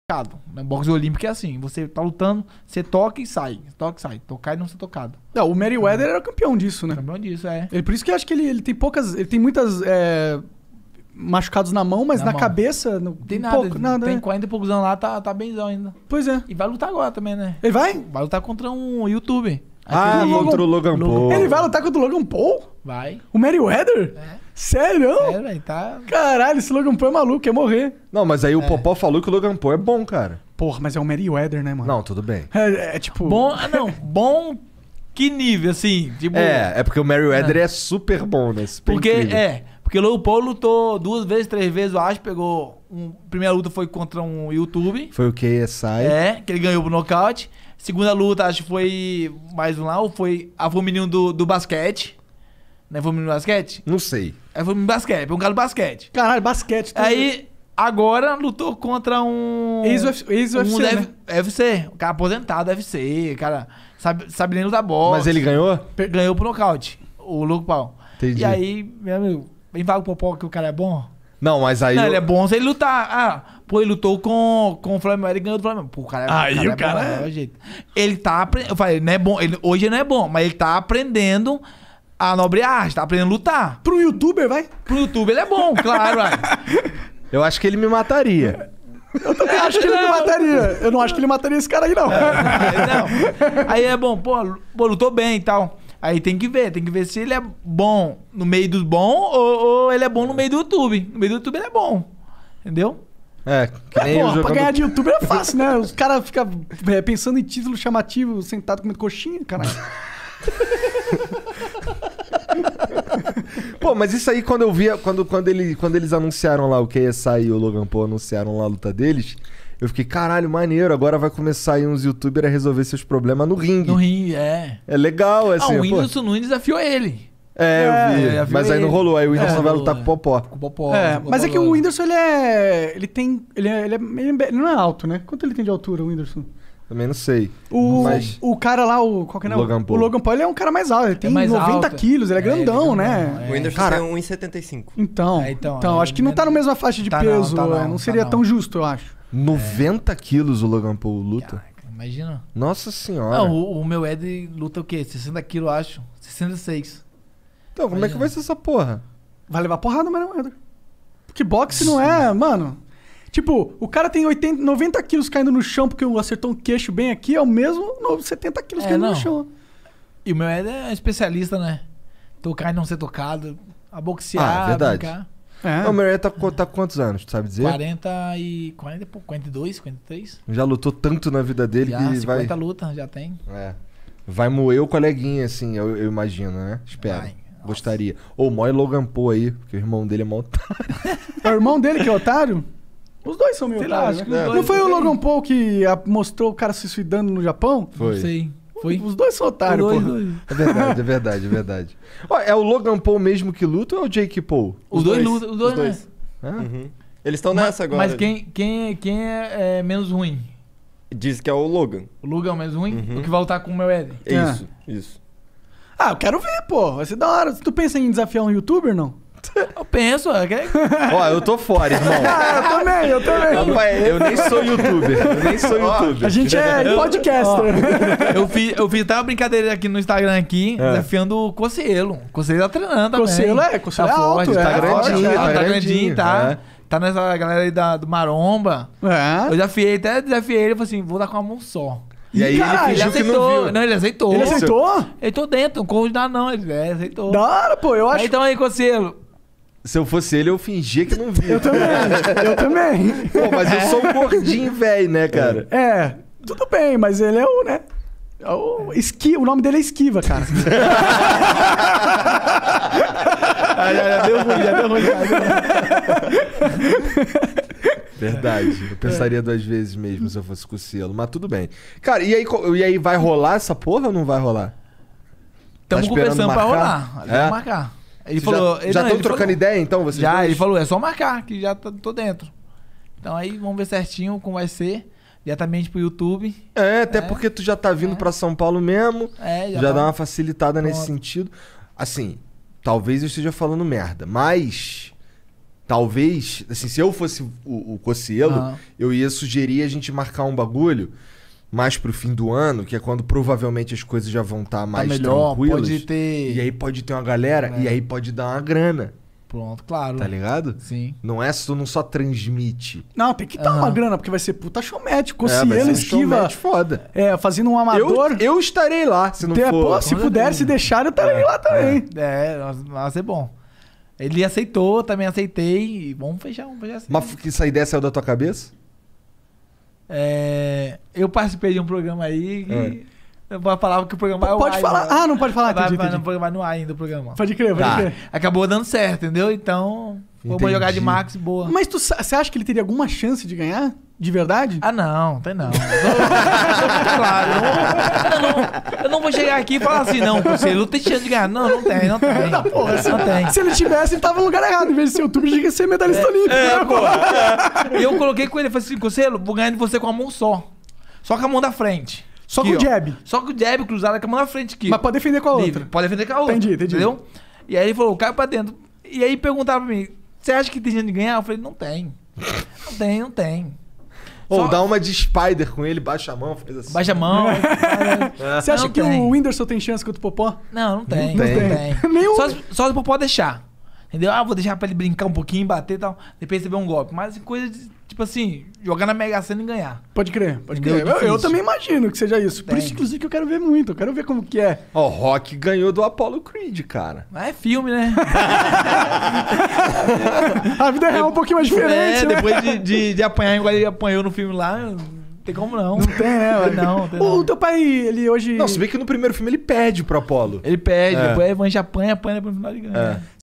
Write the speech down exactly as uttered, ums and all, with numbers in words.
No boxe olímpico é assim, você tá lutando, você toca e sai, toca e sai, tocar e não ser tocado. Não, o Merryweather era campeão disso, né? Campeão disso, é. Ele, por isso que eu acho que ele, ele tem poucas, ele tem muitas é, machucados na mão, mas Na na, mão. cabeça não Tem nada, pouco, nada, tem né? quarenta e poucos anos lá, tá, tá benzão ainda. Pois é. E vai lutar agora também, né? Ele vai? Vai lutar contra um youtuber. Ah, Aquele- contra o Logan Paul. Ele vai lutar contra o Logan Paul? Vai. O Merryweather? É. Sério? É, velho, tá... Caralho, esse Logan Paul é maluco, quer morrer. Não, mas aí o Popó falou que o Logan Paul é bom, cara. Porra, mas é o Merryweather, né, mano? Não, tudo bem. É, é tipo... Bom, ah, não, bom que nível, assim, tipo... É, é porque o Merryweather é, super bom, né? Super Porque, incrível. é, porque o Logan Paul lutou duas vezes, três vezes, eu acho, pegou... Um, primeira luta foi contra um YouTube. Foi o K S I. É, que ele ganhou pro nocaute. Segunda luta, acho que foi mais um lá, ou foi... Ah, foi o menino do, do basquete. Né, foi o menino do basquete? Não sei. É, foi o menino do basquete, foi um cara do basquete. Caralho, basquete. tudo. Aí, agora, lutou contra um... Ex-U F C, ex-U F C, um né? F- U F C, um cara aposentado do U F C, cara sabe, sabe nem lutar bola. Mas ele ganhou? Pe- Ganhou pro nocaute, o Logan Paul. Entendi. E aí, meu amigo, vem falar com o Popó que o cara é bom? Não, mas aí... Não, eu- ele é bom se ele lutar. Ah, pô, ele lutou com, com o Flamengo, ele ganhou do Flamengo. Pô, o cara é, Aí o cara é bom, é- é jeito. Ele tá aprendendo, eu falei, ele não é bom, ele, hoje ele não é bom, mas ele tá aprendendo a nobre arte, tá aprendendo a lutar. Pro youtuber, vai? Pro YouTube ele é bom, claro, vai. Eu acho que ele me mataria. Eu também acho que ele não mataria. Eu não acho que ele mataria esse cara aí, não. Não. Aí é bom, pô, pô, lutou bem e tal. Aí tem que ver, tem que ver se ele é bom no meio dos bons ou, ou ele é bom no meio do YouTube. No meio do YouTube ele é bom. Entendeu? É, que nem É, eu porra, pra jogando... ganhar de youtuber é fácil, né? Os caras ficam é, pensando em título chamativo, sentado comendo coxinha, caralho. Pô, mas isso aí quando eu via... Quando, quando, ele, quando eles anunciaram lá, o K S I e o Logan Paul anunciaram lá a luta deles... Eu fiquei, caralho, maneiro. Agora vai começar aí uns youtubers a resolver seus problemas no ringue. No ringue, é. É legal, Ah, assim, o pô. Whindersson Nunes desafiou ele. É, eu É, vi. já viu Mas aí não ele. rolou. Aí o Whindersson É, vai rolou, lutar com o é. Popó. Com o Popó. É, com o mas é que Popó. o Whindersson, ele é... Ele tem... Ele, é, ele, é, ele, é, ele não é alto, né? Quanto ele tem de altura, o Whindersson? Também não sei. O, Mas... o cara lá, o... Qual que é o nome? Logan Paul. O Logan Paul, ele é um cara mais alto. Ele tem mais noventa alto. quilos, ele é É, ele é grandão, grandão, né? é. O Whindersson Cara- tem um e setenta e cinco. Então, É, então, então, acho que não tá na mesma faixa de Tá não, peso. tá não, é, não tá seria não. tão justo, eu acho. noventa quilos o Logan Paul luta. Caraca, imagina. Nossa senhora. Não, o, o meu Ed luta o quê? sessenta quilos, eu acho. sessenta e seis. Então, como é que vai ser essa porra? Vai levar porrada, mas não é. Porque boxe não é, mano. Tipo, o cara tem oitenta, noventa quilos caindo no chão porque acertou um queixo bem aqui, é o mesmo no- setenta quilos É, caindo não. no chão. E o meu Ed é especialista, né? Tocar e não ser tocado. A boxear, Ah, verdade. brincar. É. O Murray tá, com- tá com quantos anos, tu sabe dizer? quarenta e... quarenta e pouco, quarenta e dois, quarenta e três. Já lutou tanto na vida dele Já, que vai... cinquenta lutas, já tem. É. Vai moer o coleguinha, assim, eu, eu imagino, né? Espero. Vai. Gostaria. Ou mói Logan Paul aí, porque o irmão dele é mó otário. É o irmão dele que é otário? Os dois são meio Sei lá, otários. acho que né? os Não dois foi o também. Logan Paul que a- mostrou o cara se suicidando no Japão? Foi. Não sei. Foi? Os dois são otários, Os dois, porra. dois. É verdade, é verdade, é verdade. Ó, é o Logan Paul mesmo que luta ou é o Jake Paul? Os dois lutam, os dois, né? Hã? Uhum. Eles estão Mas- nessa agora. Mas quem, quem, quem é, é menos ruim? Diz que é o Logan. O Lugan é o menos ruim? Uhum. O que vai lutar com o meu Ed? É É. isso, isso. Ah, eu quero ver, pô. Vai ser da hora. Tu pensa em desafiar um youtuber, não? Eu penso, é que... Ó, eu tô fora, irmão. Ah, eu também, eu também. Rapaz, eu nem sou youtuber. Eu nem sou youtuber. A gente é podcaster. eu fiz, eu fiz até uma brincadeira aqui no Instagram aqui, É. desafiando o Cossielo. O Cossielo tá treinando também. Cossielo é, Cossielo tá é alto, forte, é, tá é grandinho, forte, tá, é. tá grandinho, grandinho, tá. é. Tá nessa galera aí da, do Maromba. Eu É. desafiei, até desafiei ele, falei assim, vou dar com a mão só. E aí Caralho, ele Ele fingiu que aceitou. não viu. Não, ele aceitou. Ele aceitou? Ele tô dentro, não corro nada não. Ele é, aceitou. Da hora, pô. Eu acho. Aí, então aí, Cossielo. Se eu fosse ele, eu fingia que não via. Eu também. Eu também. Pô, mas eu sou um gordinho velho, né, cara? É, tudo bem, mas ele é o, né? É o, esqui, o nome dele é Esquiva, cara. Ah, já, já deu ruim, já deu ruim. Já deu ruim. Verdade. Eu pensaria duas vezes mesmo se eu fosse com o selo. Mas tudo bem. Cara, e aí, co- e aí vai rolar essa porra ou não vai rolar? Tamo Tá esperando conversando pra marcar? rolar. É? Vamos marcar. Ele Vocês falou... já ele- já não, estão ele trocando falou- ideia, então? Vocês Já, dois? ele falou, é só marcar, que já tô, tô dentro. Então aí vamos ver certinho como vai ser. Diretamente pro YouTube. É, até É. porque tu já tá vindo É. pra São Paulo mesmo. É, Já, já, dá tá. uma facilitada nesse Pronto. sentido. Assim, talvez eu esteja falando merda, mas talvez, assim, se eu fosse o, o Cocielo, Aham. eu ia sugerir a gente marcar um bagulho mais pro fim do ano, que é quando provavelmente as coisas já vão estar Tá mais melhor, tranquilas. pode ter... E aí pode ter uma galera, É. e aí pode dar uma grana, Pronto, claro. tá ligado? Sim. Não é só, não só transmite. Não, tem que dar Aham. uma grana, porque vai ser puta showmatch. É, vai Cossielo, ser um esquiva. showmatch foda. É, fazendo um Eu, amador. eu estarei lá, se não Tem- for. pô, se puder, se deixar, eu estarei lá também. É, vai ser bom. Ele aceitou, também aceitei. E vamos fechar, vamos fechar assim. Mas que essa ideia saiu da tua cabeça? É, eu participei de um programa aí e eu falava que o programa vai ao Pode ar falar. ainda. Ah, não pode falar, vai, entendi, vai, entendi. no programa, vai no ar ainda o programa. Pode crer, pode Tá. crer. Acabou dando certo, entendeu? Então, vamos Entendi. jogar de Max boa. Mas tu, sa- você acha que ele teria alguma chance de ganhar? De verdade? Ah, não, tem não. Claro, eu não, eu, não, eu não vou chegar aqui e falar assim, não, conselho, não tem chance de ganhar. Não, não tem, não tem. Tá, porra, não tem. Se ele tivesse, ele tava no lugar errado. Em vez de ser youtuber, ele tinha que ser medalhista olímpico. É, pô. E eu coloquei com ele, falei assim, conselho, vou ganhar de você com a mão só. Só com a mão da frente. Só Aqui, com o ó. jab. Só com o jab cruzado com a mão da frente aqui. Mas pode defender com a Livre. outra. Pode defender com a outra. Entendi, entendi. Entendeu? E aí ele falou, cai pra dentro. E aí perguntava pra mim, você acha que tem chance de ganhar? Eu falei, não tem. Não tem, não tem. Ou Só- dá uma de Spider com ele, baixa a mão, faz assim. Baixa a mão. Você acha Não que tem. o Whindersson tem chance contra o Popó? Não, não tem. Não Não tem. tem. Nenhum. Só, se- só se o Popó deixar. Entendeu? Ah, vou deixar pra ele brincar um pouquinho, bater e tal. Depois receber um golpe. Mas assim, coisa de, tipo assim, jogar na Mega Sena e ganhar. Pode crer, pode Entendeu? crer. Eu, eu Difícil. também imagino que seja isso. Por Tem. isso, inclusive, que eu quero ver muito. Eu quero ver como que é. Ó, o Rock ganhou do Apollo Creed, cara. Mas é filme, né? A vida real é um pouquinho mais diferente, é, né? depois de, de, de apanhar igual ele apanhou no filme lá, não tem como não. Não tem, né? mano? Não, tem O não. teu pai, ele hoje... Não, se bem que no primeiro filme ele pede pro Apollo. Ele perde, É. depois a Evangelho apanha, apanha, depois no final ele ganha. É.